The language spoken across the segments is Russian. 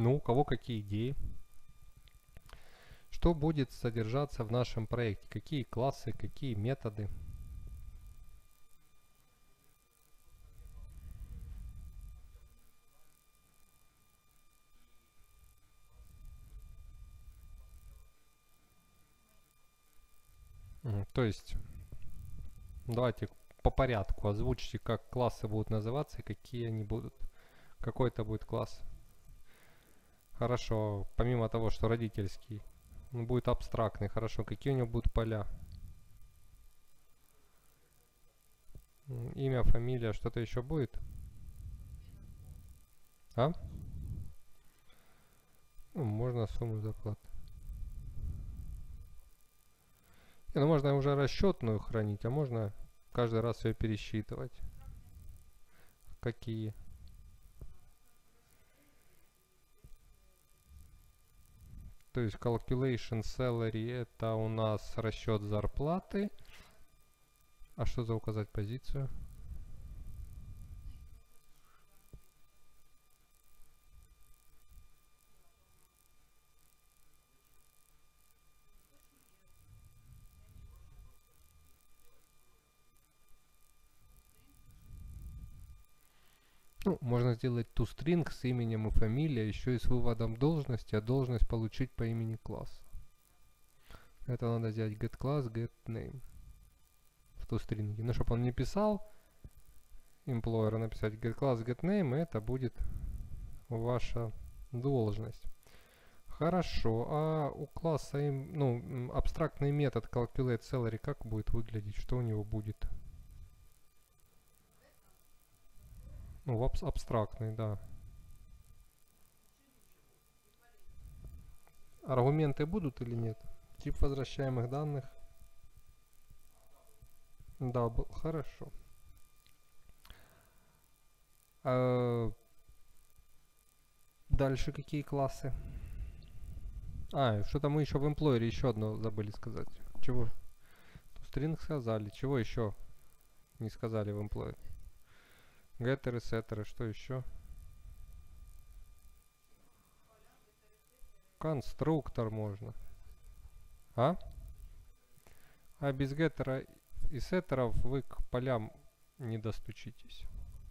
Ну, у кого какие идеи? Что будет содержаться в нашем проекте? Какие классы, какие методы? То есть, давайте по порядку озвучите, как классы будут называться и какие они будут. Какой это будет класс? Хорошо, помимо того, что родительский, он будет абстрактный. Хорошо, какие у него будут поля? Имя, фамилия, что-то еще будет? А? Ну, можно сумму зарплаты. Ну, можно уже расчетную хранить, а можно каждый раз ее пересчитывать. Какие? То есть calculation salary это у нас расчет зарплаты. А что за указать позицию? Ну, можно сделать toString с именем и фамилией, еще и с выводом должности, а должность получить по имени класса. Это надо взять getClass, getName в toString. Ну, чтобы он не писал employer, написать getClass, getName, и это будет ваша должность. Хорошо, а у класса, ну, абстрактный метод calculate salary как будет выглядеть? Что у него будет? Ну, абстрактный, да. Аргументы будут или нет? Тип возвращаемых данных? Да, хорошо. Дальше какие классы? Что-то мы еще в employer еще одно забыли сказать. Чего? String сказали. Чего еще не сказали в employer? Getter, setter, что еще? Конструктор можно. А без геттера и сеттеров вы к полям не достучитесь.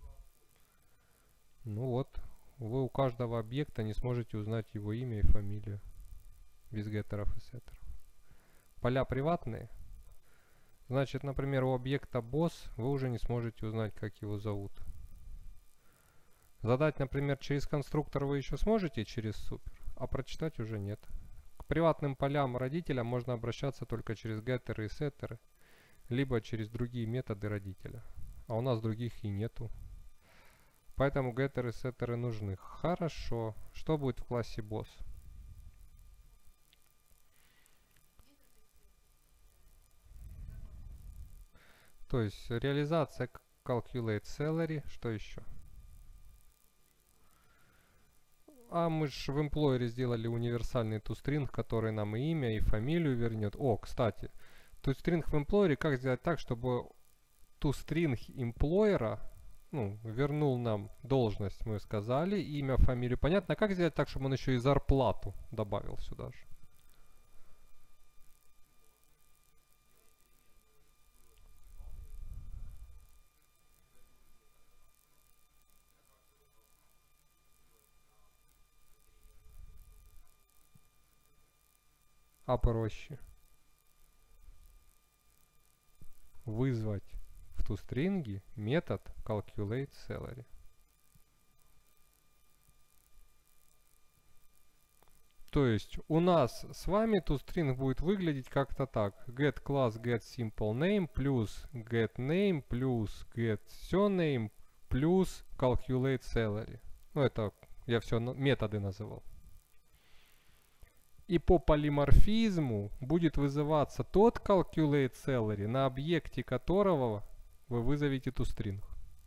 Ну вот, вы у каждого объекта не сможете узнать его имя и фамилию. Без геттеров и сеттеров. Поля приватные. Значит, например, у объекта boss вы уже не сможете узнать, как его зовут. Задать, например, через конструктор вы еще сможете через супер, а прочитать уже нет. К приватным полям родителя можно обращаться только через геттеры и сеттеры, либо через другие методы родителя. А у нас других и нету. Поэтому геттеры и сеттеры нужны. Хорошо. Что будет в классе boss? То есть реализация calculate salary. Что еще? А мы же в employer сделали универсальный toString, который нам и имя, и фамилию вернет. О, кстати, toString в employer как сделать так, чтобы toString employer, ну, вернул нам должность, мы сказали, имя, фамилию. Понятно, как сделать так, чтобы он еще и зарплату добавил сюда же? А проще. Вызвать в toString метод calculate salary. То есть у нас с вами toString будет выглядеть как-то так. Get class get simple name плюс get name плюс get surname плюс calculate salary. Ну это я все методы называл. И по полиморфизму будет вызываться тот calculate salary, на объекте которого вы вызовете toString.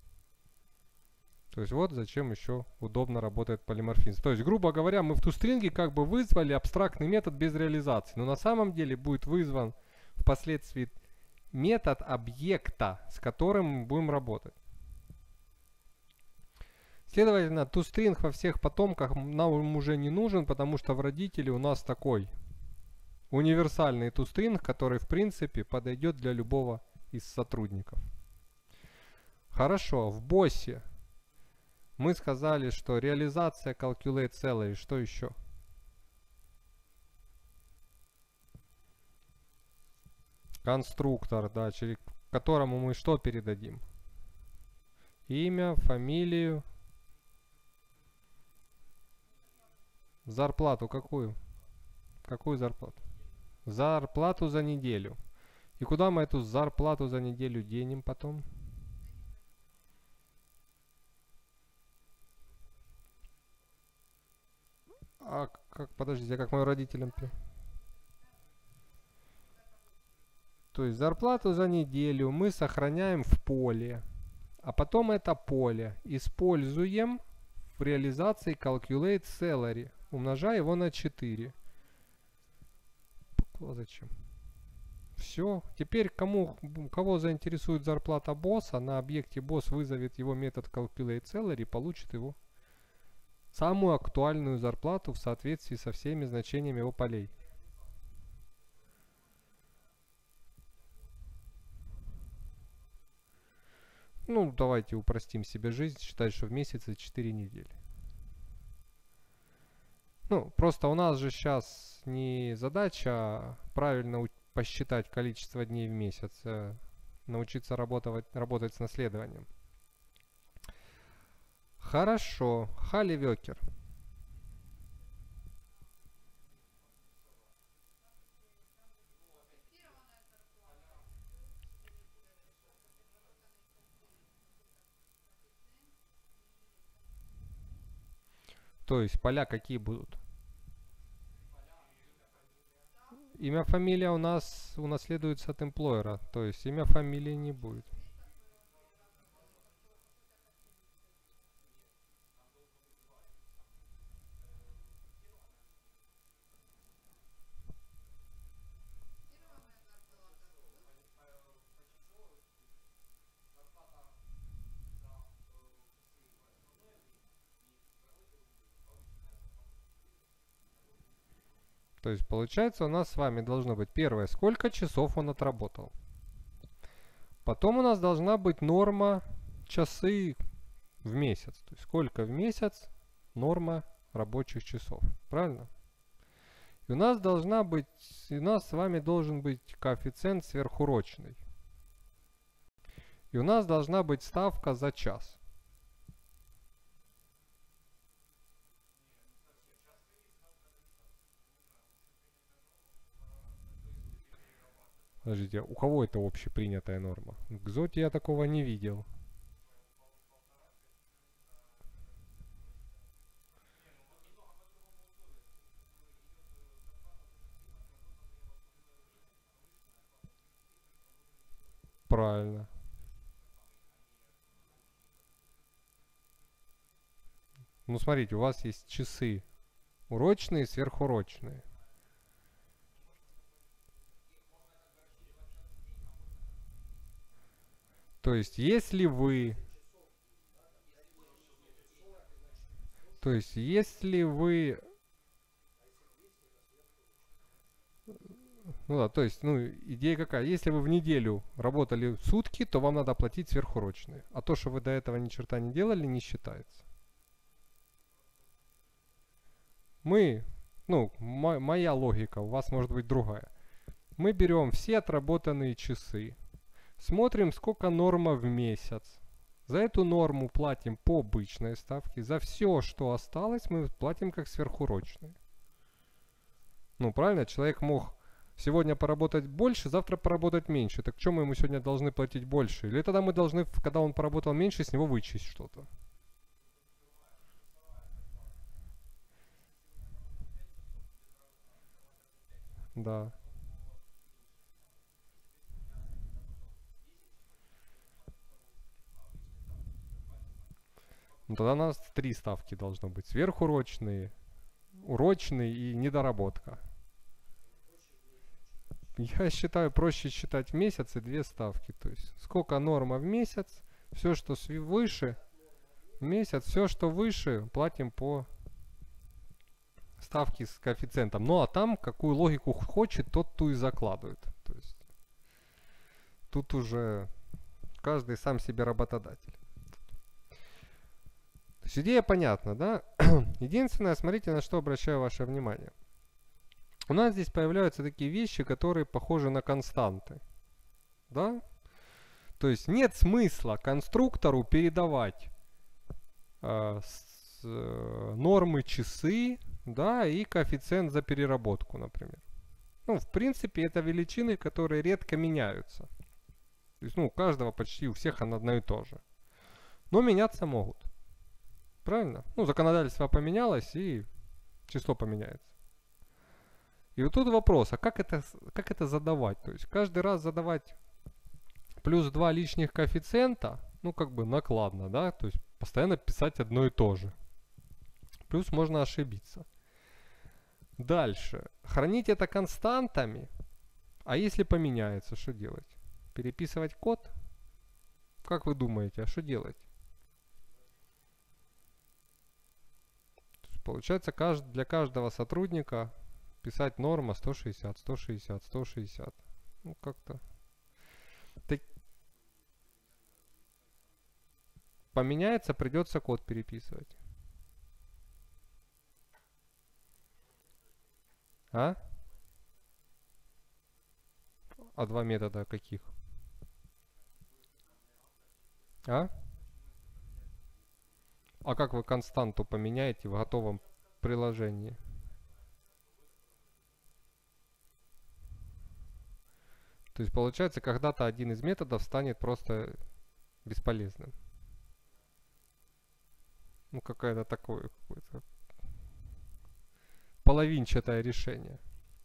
То есть вот зачем еще удобно работает полиморфизм. То есть, грубо говоря, мы в toString как бы вызвали абстрактный метод без реализации. Но на самом деле будет вызван впоследствии метод объекта, с которым мы будем работать. Следовательно, toString во всех потомках нам уже не нужен, потому что в родителе у нас такой универсальный toString, который в принципе подойдет для любого из сотрудников. Хорошо, в боссе мы сказали, что реализация calculate salary. Что еще? Конструктор, да, через которому мы что передадим? Имя, фамилию, зарплату какую? Какую зарплату? Зарплату за неделю. И куда мы эту зарплату за неделю денем потом? А как, подождите, а как мы родителям... То есть зарплату за неделю мы сохраняем в поле, а потом это поле используем в реализации calculate salary, умножая его на 4. Зачем? Все. Теперь кого заинтересует зарплата босса, на объекте босс вызовет его метод calculate salary и получит его самую актуальную зарплату в соответствии со всеми значениями его полей. Ну, давайте упростим себе жизнь, считать, что в месяце 4 недели. Ну, просто у нас же сейчас не задача правильно посчитать количество дней в месяц, а научиться работать с наследованием. Хорошо. Хали Векер. То есть поля какие будут? Имя, фамилия у нас унаследуется от эмплойера. То есть имя, фамилии не будет. То есть получается у нас с вами должно быть первое, сколько часов он отработал. Потом у нас должна быть норма часы в месяц. То есть сколько в месяц норма рабочих часов. Правильно? И у нас с вами должен быть коэффициент сверхурочный. И у нас должна быть ставка за час. Подождите, у кого это общепринятая норма? В Кзоте я такого не видел. Правильно. Ну, смотрите, у вас есть часы урочные и сверхурочные. То есть, если вы... Ну да, то есть, идея какая? Если вы в неделю работали сутки, то вам надо платить сверхурочные. А то, что вы до этого ни черта не делали, не считается. Моя логика, у вас может быть другая. Мы берем все отработанные часы, смотрим, сколько норма в месяц. За эту норму платим по обычной ставке. За все, что осталось, мы платим как сверхурочные. Ну, правильно, человек мог сегодня поработать больше, завтра поработать меньше. Так что мы ему сегодня должны платить больше? Или тогда мы должны, когда он поработал меньше, с него вычесть что-то? Да. Ну, тогда у нас 3 ставки должно быть. Сверхурочные, урочные и недоработка. Я считаю, проще считать в месяц и 2 ставки. То есть сколько норма в месяц, все, что выше, месяц. Все, что выше, платим по ставке с коэффициентом. Ну а там, какую логику хочет, тот ту и закладывает. То есть тут уже каждый сам себе работодатель. То есть идея понятна, да? Единственное, смотрите, на что обращаю ваше внимание. У нас здесь появляются такие вещи, которые похожи на константы. Да? То есть нет смысла конструктору передавать нормы часы, да, и коэффициент за переработку, например. Ну, в принципе, это величины, которые редко меняются. То есть, ну, у каждого почти, у всех оно одно и то же. Но меняться могут. Правильно? Ну, законодательство поменялось, и число поменяется. И вот тут вопрос, а как это задавать? То есть каждый раз задавать плюс 2 лишних коэффициента, ну, как бы накладно, да? То есть постоянно писать одно и то же. Плюс можно ошибиться. Дальше. Хранить это константами. А если поменяется, что делать? Переписывать код? Как вы думаете, а что делать? Получается, для каждого сотрудника писать норма 160, 160, 160. Ну, как-то. Поменяется, придется код переписывать. А? А два метода каких? А? А как вы константу поменяете в готовом приложении? То есть получается, когда-то один из методов станет просто бесполезным. Ну, какое-то такое какое-то половинчатое решение.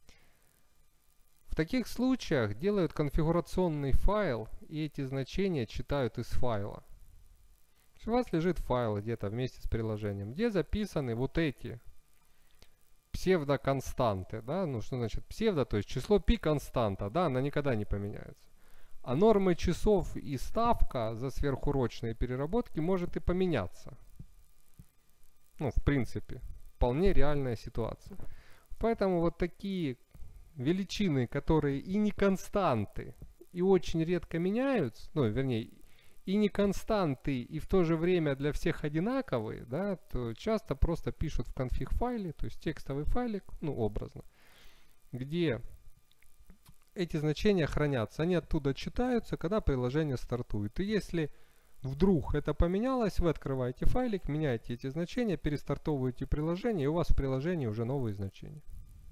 В таких случаях делают конфигурационный файл, и эти значения читают из файла. У вас лежит файл где-то вместе с приложением, где записаны вот эти псевдоконстанты, да, ну что значит псевдо, то есть число π константа, да, она никогда не поменяется. А нормы часов и ставка за сверхурочные переработки может и поменяться. Ну, в принципе, вполне реальная ситуация. Поэтому вот такие величины, которые и не константы, и очень редко меняются, ну, вернее, и не константы, и в то же время для всех одинаковые, да, то часто просто пишут в конфиг файле, то есть текстовый файлик, ну, образно, где эти значения хранятся. Они оттуда читаются, когда приложение стартует. И если вдруг это поменялось, вы открываете файлик, меняете эти значения, перестартовываете приложение, и у вас в приложении уже новые значения.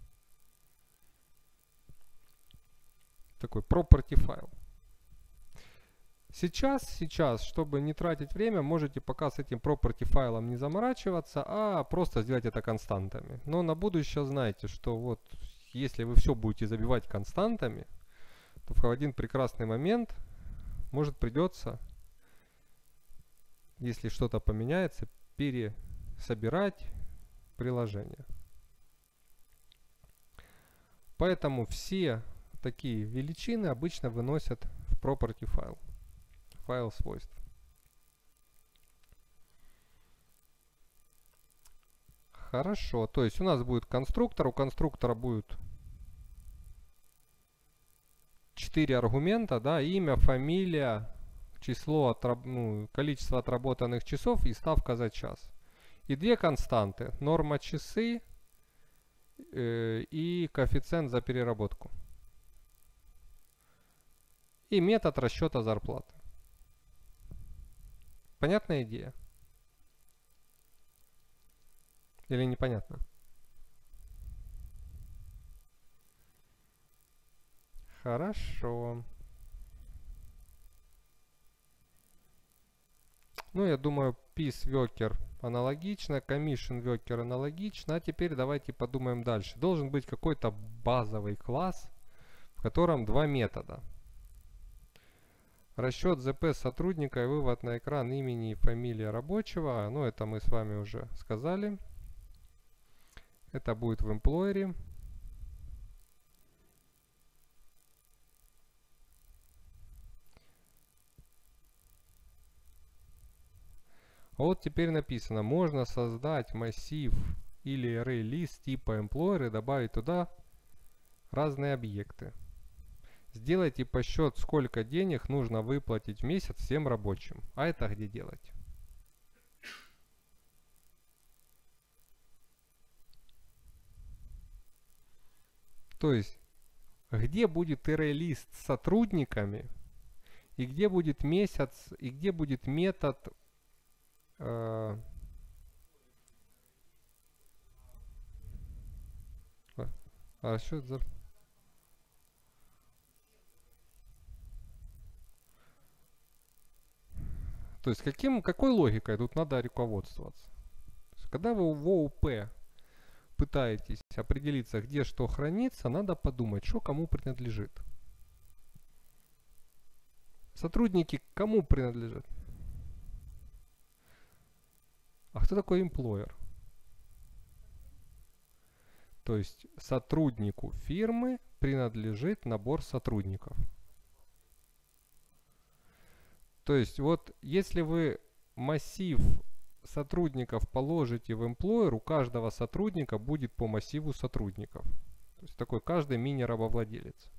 Такой property файл. Сейчас, чтобы не тратить время, можете пока с этим property файлом не заморачиваться, а просто сделать это константами. Но на будущее знайте, что вот если вы все будете забивать константами, то в один прекрасный момент может придется, если что-то поменяется, пересобирать приложение. Поэтому все такие величины обычно выносят в property файл. Файл свойств. Хорошо, то есть у нас будет конструктор, у конструктора будет 4 аргумента, да, имя, фамилия, число, количество отработанных часов и ставка за час. И две константы, норма часы и коэффициент за переработку. И метод расчета зарплаты. Понятная идея? Или непонятно? Хорошо. Ну, я думаю, piece worker аналогично, commission worker аналогично. А теперь давайте подумаем дальше. Должен быть какой-то базовый класс, в котором два метода. Расчет ЗП сотрудника и вывод на экран имени и фамилии рабочего. Ну, это мы с вами уже сказали. Это будет в Employer. А вот теперь написано, можно создать массив или array list типа employer и добавить туда разные объекты. Сделайте подсчет, сколько денег нужно выплатить в месяц всем рабочим. А это где делать? То есть, где будет array-лист с сотрудниками, и где будет месяц, и где будет метод а что это за... То есть, какой логикой тут надо руководствоваться? Когда вы в ОУП пытаетесь определиться, где что хранится, надо подумать, что кому принадлежит. Сотрудники кому принадлежат? А кто такой employer? То есть сотруднику фирмы принадлежит набор сотрудников. То есть вот если вы массив сотрудников положите в employer, у каждого сотрудника будет по массиву сотрудников. То есть такой каждый мини-рабовладелец.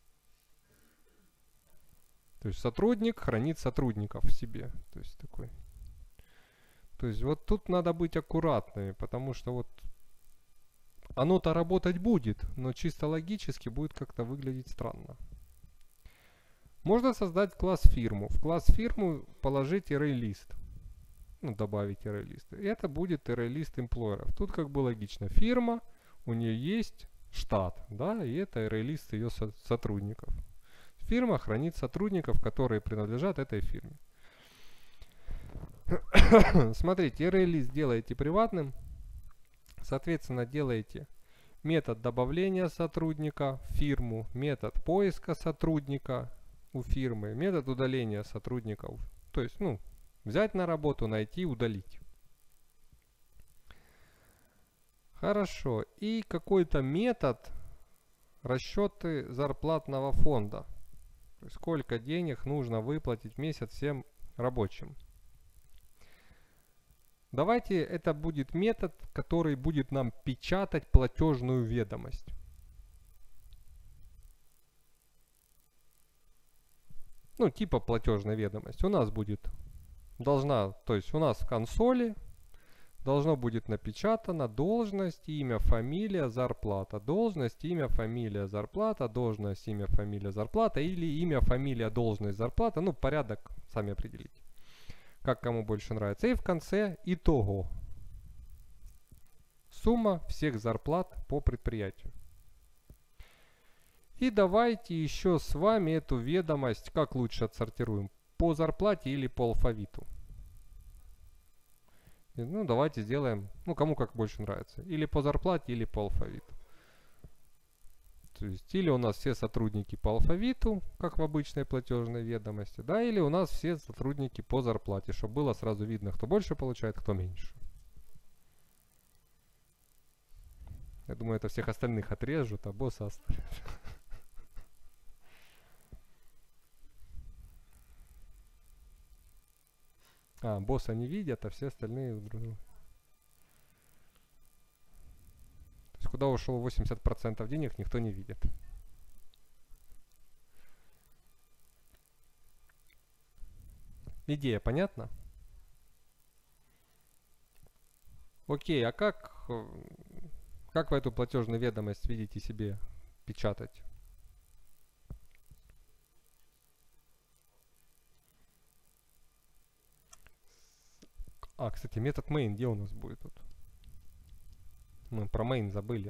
То есть сотрудник хранит сотрудников в себе. То есть такой. То есть вот тут надо быть аккуратными, потому что вот оно-то работать будет, но чисто логически будет как-то выглядеть странно. Можно создать класс фирму. В класс фирму положить array-лист. Ну, добавить array-лист. И это будет array-лист эмплойеров. Тут как бы логично. Фирма, у нее есть штат, да, и это array-лист ее сотрудников. Фирма хранит сотрудников, которые принадлежат этой фирме. Смотрите, array-лист делаете приватным. Соответственно, делаете метод добавления сотрудника в фирму, метод поиска сотрудника у фирмы, метод удаления сотрудников. То есть, ну, взять на работу, найти, удалить. Хорошо. И какой-то метод расчеты зарплатного фонда. То есть, сколько денег нужно выплатить в месяц всем рабочим. Давайте это будет метод, который будет нам печатать платежную ведомость. Ну, типа платежная ведомость. У нас будет то есть у нас в консоли должно будет напечатано должность, имя, фамилия, зарплата. Должность, имя, фамилия, зарплата, должность, имя, фамилия, зарплата или имя, фамилия, должность, зарплата. Ну, порядок сами определите, как кому больше нравится. И в конце итого. Сумма всех зарплат по предприятию. И давайте еще с вами эту ведомость как лучше отсортируем. По зарплате или по алфавиту. Ну, давайте сделаем, ну, кому как больше нравится. Или по зарплате, или по алфавиту. То есть, или у нас все сотрудники по алфавиту, как в обычной платежной ведомости, да, или у нас все сотрудники по зарплате, чтобы было сразу видно, кто больше получает, кто меньше. Я думаю, это всех остальных отрежут, а босса оставят. А, босса не видят, а все остальные друг друга. То есть куда ушло 80% денег, никто не видит. Идея понятна? Окей, а как вы эту платежную ведомость видите себе печатать? А, кстати, метод main где у нас будет тут? Мы про main забыли.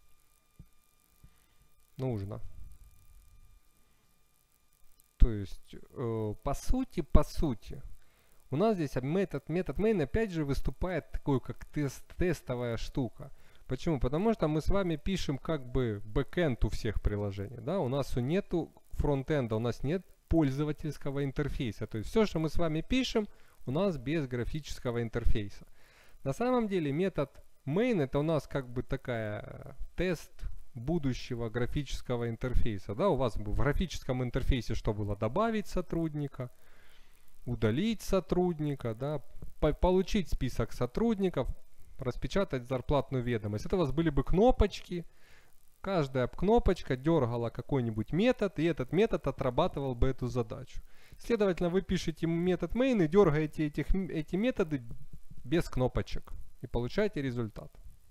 Нужно. То есть, по сути, у нас здесь метод main опять же выступает такой, как тестовая штука. Почему? Потому что мы с вами пишем как бы бэкэнд у всех приложений. Да? У нас нету фронтенда, у нас нет пользовательского интерфейса. То есть все, что мы с вами пишем, у нас без графического интерфейса. На самом деле метод main это у нас как бы такая тест будущего графического интерфейса. Да? У вас в графическом интерфейсе что было? Добавить сотрудника, удалить сотрудника, да? получить список сотрудников, распечатать зарплатную ведомость. Это у вас были бы кнопочки. Каждая кнопочка дергала какой-нибудь метод, и этот метод отрабатывал бы эту задачу. Следовательно, вы пишете метод main и дергаете эти методы без кнопочек. И получаете результат.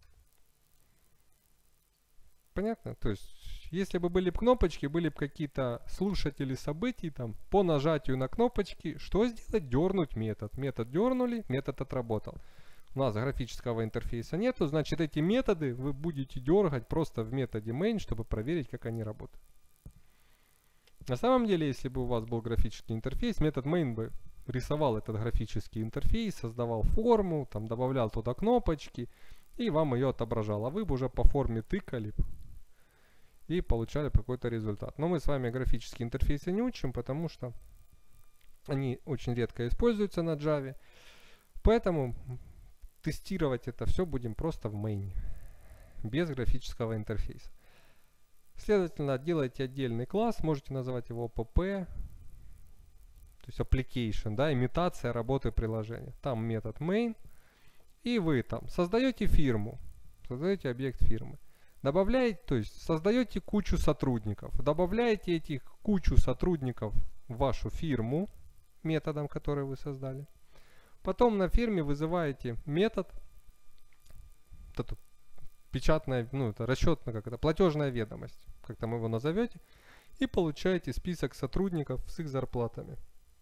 Понятно? То есть, если бы были кнопочки, были бы какие-то слушатели событий, там, по нажатию на кнопочки, что сделать? Дернуть метод. Метод дернули, метод отработал. У нас графического интерфейса нету, значит, эти методы вы будете дергать просто в методе main, чтобы проверить, как они работают. На самом деле, если бы у вас был графический интерфейс, метод main бы рисовал этот графический интерфейс, создавал форму, там, добавлял туда кнопочки, и вам ее отображал. А вы бы уже по форме тыкали и получали какой-то результат. Но мы с вами графические интерфейсы не учим, потому что они очень редко используются на Java. Поэтому тестировать это все будем просто в main, без графического интерфейса. Следовательно, делайте отдельный класс, можете называть его app, то есть application, да, имитация работы приложения. Там метод main, и вы там создаете фирму, создаете объект фирмы. Добавляете, то есть создаете кучу сотрудников, добавляете этих кучу сотрудников в вашу фирму методом, который вы создали. Потом на фирме вызываете метод, это печатная, ну это расчетная, как это, платежная ведомость, как там его назовете, и получаете список сотрудников с их зарплатами.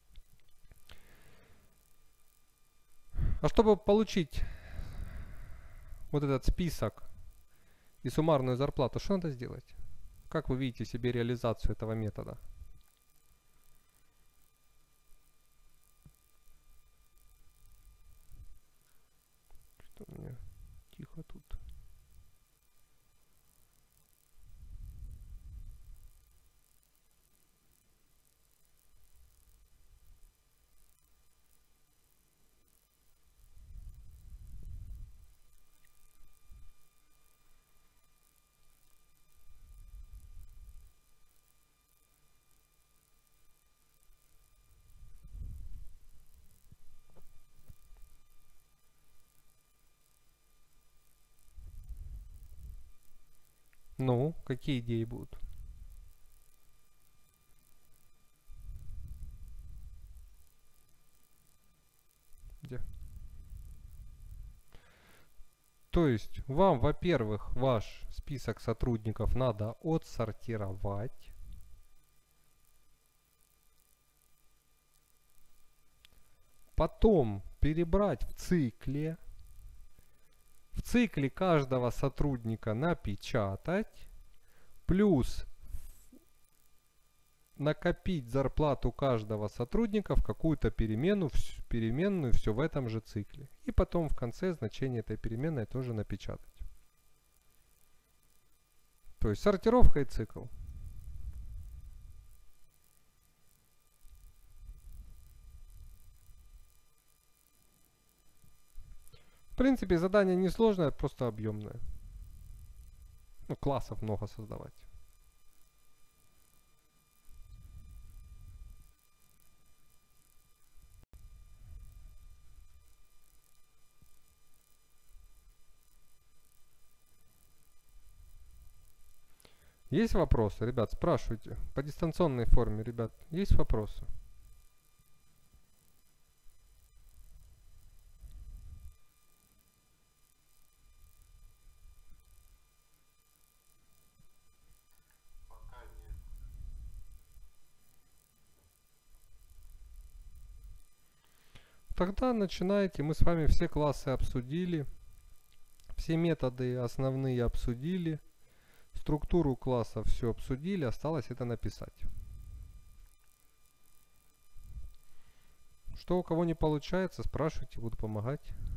А чтобы получить вот этот список и суммарную зарплату, что надо сделать? Как вы видите себе реализацию этого метода? Что у меня тихо тут? Ну, какие идеи будут? Где? То есть вам, во-первых, ваш список сотрудников надо отсортировать. Потом перебрать в цикле. В цикле каждого сотрудника напечатать. Плюс накопить зарплату каждого сотрудника в какую-то переменную, все в этом же цикле. И потом в конце значение этой переменной тоже напечатать. То есть сортировка и цикл. В принципе, задание несложное, просто объемное. Ну, классов много создавать. Есть вопросы, ребят? Спрашивайте. По дистанционной форме, ребят, есть вопросы? Тогда начинайте. Мы с вами все классы обсудили. Все методы основные обсудили. Структуру класса все обсудили. Осталось это написать. Что у кого не получается, спрашивайте, буду помогать.